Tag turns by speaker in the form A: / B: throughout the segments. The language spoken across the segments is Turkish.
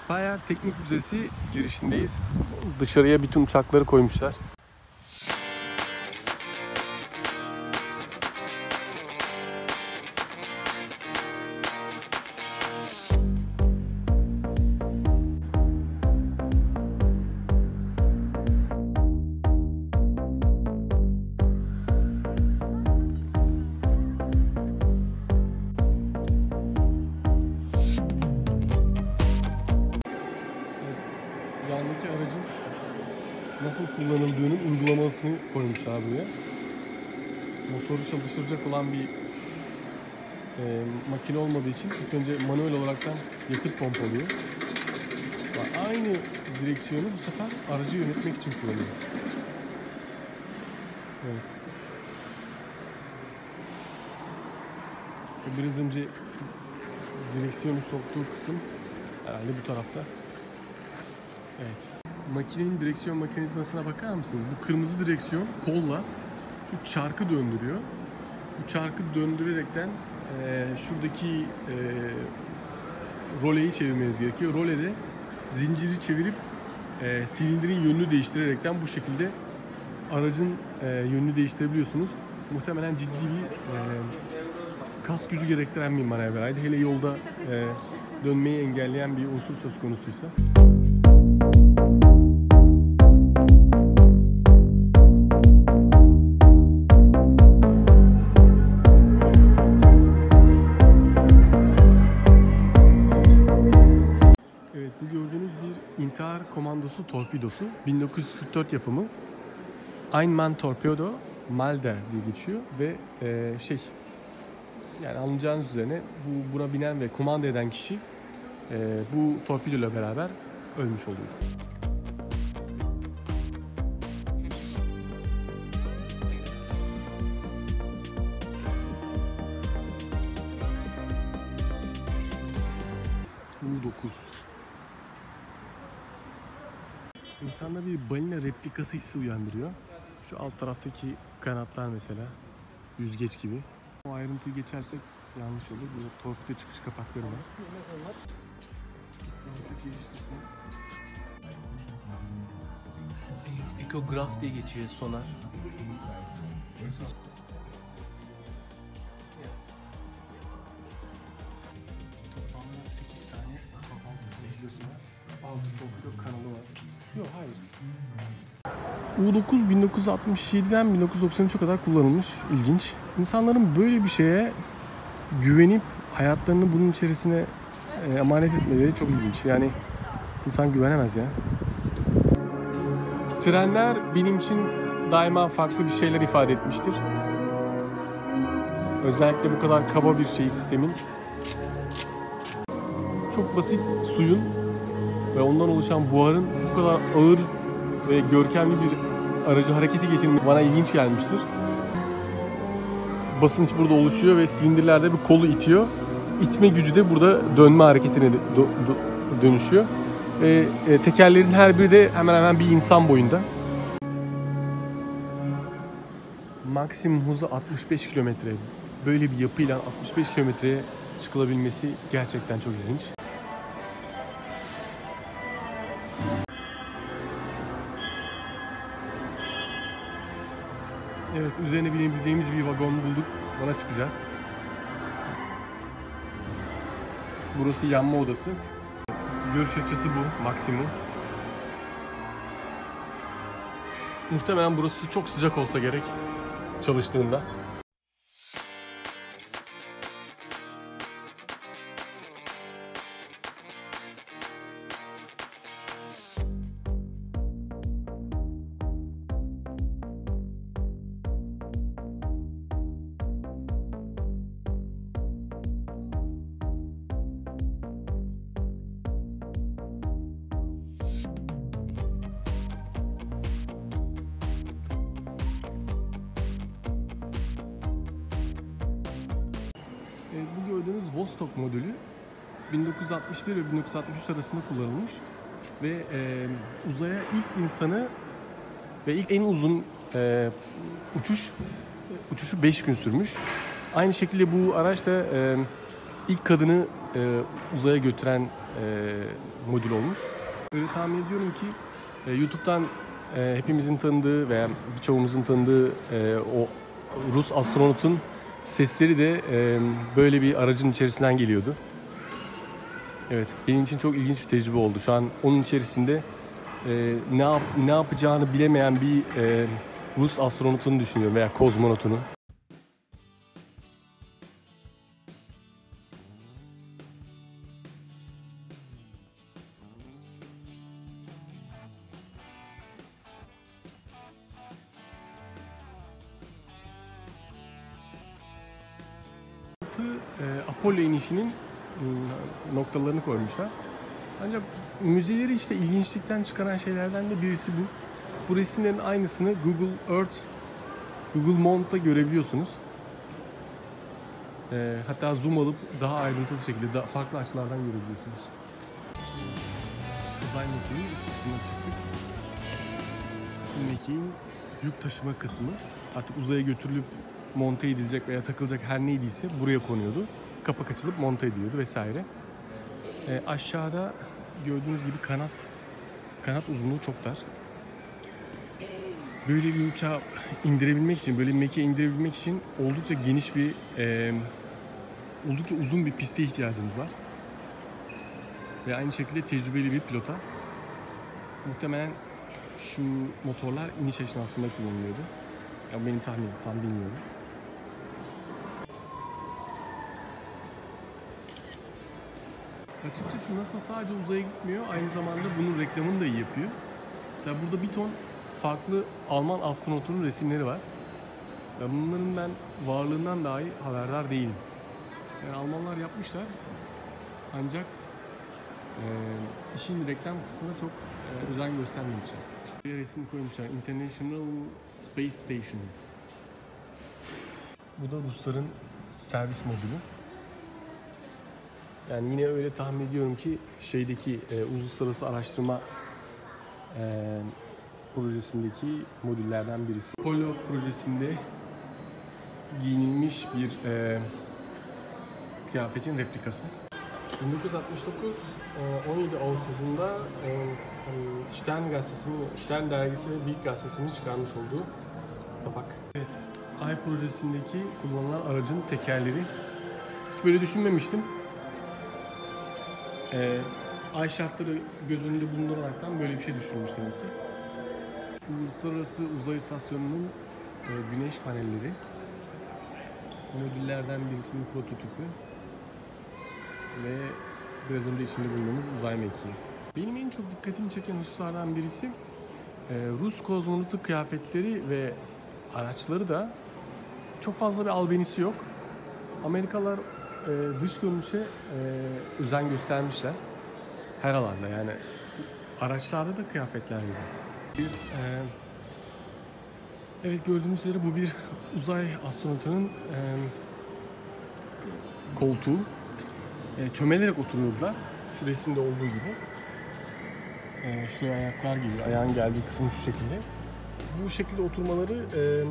A: Bayağı teknik müzesi girişindeyiz. Dışarıya bütün uçakları koymuşlar. Yandaki aracın nasıl kullanıldığının uygulamasını koymuşlar buraya. Motoru çalıştıracak olan bir makine olmadığı için ilk önce manuel olaraktan yakıt pompalıyor. Aynı direksiyonu bu sefer aracı yönetmek için kullanıyor. Evet. Biraz önce direksiyonu soktuğu kısım herhalde bu tarafta. Evet. Makinenin direksiyon mekanizmasına bakar mısınız? Bu kırmızı direksiyon kolla şu çarkı döndürüyor. Bu çarkı döndürerekten şuradaki roleyi çevirmeniz gerekiyor. Rolede zinciri çevirip silindirin yönünü değiştirerekten bu şekilde aracın yönünü değiştirebiliyorsunuz. Muhtemelen ciddi bir kas gücü gerektiren bir manevraydı. Hele yolda dönmeyi engelleyen bir unsur söz konusuysa. Evet, bu gördüğünüz bir intihar komandosu torpidosu. 1944 yapımı. Einmann Torpedo Malder diye geçiyor ve yani anlayacağınız üzerine buna binen ve kumanda eden kişi bu torpidoyla beraber ölmüş oluyor. U-9. İnsanda bir balina replikası hissi uyandırıyor. Şu alt taraftaki kanatlar mesela yüzgeç gibi. O ayrıntıyı geçersek yanlış olur. Burada torpido çıkış kapakları var. Ekograf diye geçiyor sonar. Toplamda 8 tane torpido var. 6 torpido kanalı var. Yok, hayır. U-9 1967'den 1993'e kadar kullanılmış. İlginç. İnsanların böyle bir şeye güvenip hayatlarını bunun içerisine emanet etmeleri çok ilginç. Yani insan güvenemez ya. Trenler benim için daima farklı bir şeyler ifade etmiştir. Özellikle bu kadar kaba bir sistemin. Çok basit suyun ve ondan oluşan buharın bu kadar ağır ve görkemli bir aracı harekete geçirmek bana ilginç gelmiştir. Basınç burada oluşuyor ve silindirlerde bir kolu itiyor. İtme gücü de burada dönme hareketine dönüşüyor. Ve tekerlerin her biri de hemen hemen bir insan boyunda. Maksimum hızı 65 kilometre. Böyle bir yapıyla 65 kilometreye çıkılabilmesi gerçekten çok ilginç. Evet, üzerine binebileceğimiz bir vagon bulduk. Ona çıkacağız. Burası yanma odası. Evet, görüş açısı bu, maksimum. Muhtemelen burası çok sıcak olsa gerek çalıştığında. Bu gördüğünüz Vostok modülü 1961 ve 1963 arasında kullanılmış ve uzaya ilk insanı ve ilk en uzun uçuşu 5 gün sürmüş. Aynı şekilde bu araç da ilk kadını uzaya götüren modül olmuş. Öyle tahmin ediyorum ki YouTube'dan hepimizin tanıdığı veya birçoğumuzun tanıdığı o Rus astronotun sesleri de böyle bir aracın içerisinden geliyordu. Evet, benim için çok ilginç bir tecrübe oldu. Şu an onun içerisinde ne yapacağını bilemeyen bir Rus astronotunu düşünüyorum veya kozmonotunu. Apollo inişinin noktalarını koymuşlar. Ancak müzeleri işte ilginçlikten çıkaran şeylerden de birisi bu. Bu resimlerin aynısını Google Earth, Google Mount'ta görebiliyorsunuz. Hatta zoom alıp daha ayrıntılı şekilde farklı açılardan görebiliyorsunuz. Uzay mekiğinin üst kısmına çıktık. Şimdi yük taşıma kısmı artık uzaya götürülüp monte edilecek veya takılacak her neydiyse buraya konuyordu. Kapak açılıp monte ediliyordu vesaire. Aşağıda gördüğünüz gibi kanat uzunluğu çok dar. Böyle bir uçağı indirebilmek için, böyle bir mekiğe indirebilmek için oldukça geniş bir, oldukça uzun bir piste ihtiyacımız var. Ve aynı şekilde tecrübeli bir pilota. Muhtemelen şu motorlar iniş esnasında kullanılıyordu. Ya benim tahminim, tam bilmiyorum. Açıkçası NASA sadece uzaya gitmiyor, aynı zamanda bunun reklamını da iyi yapıyor. Mesela burada bir ton farklı Alman astronotunun resimleri var. Bunların ben varlığından dahi haberdar değilim. Yani Almanlar yapmışlar, ancak işin reklam kısmına çok özen göstermemişler. Bir resim koymuşlar, International Space Station. Bu da Rusların servis modülü. Yani yine öyle tahmin ediyorum ki şeydeki uluslararası araştırma projesindeki modüllerden birisi. Apollo projesinde giyinilmiş bir kıyafetin replikası. 1969 17 Ağustos'unda Stern dergisi ve Bild gazetesinin çıkarmış olduğu kapak. Evet, Ay projesindeki kullanılan aracın tekerleri. Hiç böyle düşünmemiştim. Ay şartları göz önünde bulunduraraktan böyle bir şey düşünmüş demek ki. Uluslararası Uzay İstasyonu'nun güneş panelleri. Modüllerden birisinin prototipi ve biraz önce içinde bulunduğumuz uzay mekiği. Benim en çok dikkatimi çeken hususlardan birisi Rus kozmonotu kıyafetleri ve araçları da çok fazla bir albenisi yok. Amerikalılar dış görünüşe özen göstermişler. Her alanda, yani araçlarda da kıyafetler gibi. Evet, gördüğünüz üzere bu bir uzay astronotunun koltuğu. Çömelerek oturuyorlar. Şu resimde olduğu gibi. Şuraya ayaklar geliyor. Ayağın geldiği kısım şu şekilde. Bu şekilde oturmaları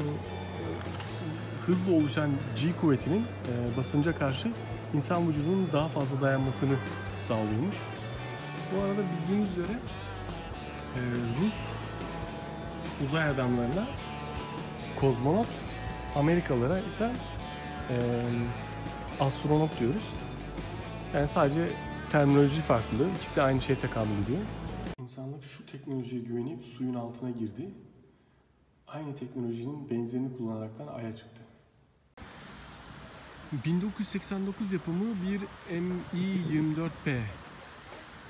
A: hızla oluşan G kuvvetinin basınca karşı insan vücudunun daha fazla dayanmasını sağlıyormuş. Bu arada bildiğiniz üzere Rus uzay adamlarına kozmonot, Amerikalılara ise astronot diyoruz. Yani sadece terminoloji farklı, ikisi aynı şeye tekabül ediyor. İnsanlık şu teknolojiye güvenip suyun altına girdi. Aynı teknolojinin benzerini kullanaraktan Ay'a çıktı. 1989 yapımı bir Mi-24P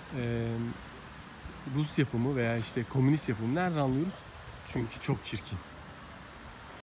A: Rus yapımı veya işte komünist yapımı nereden anlıyoruz? Çünkü çok çirkin.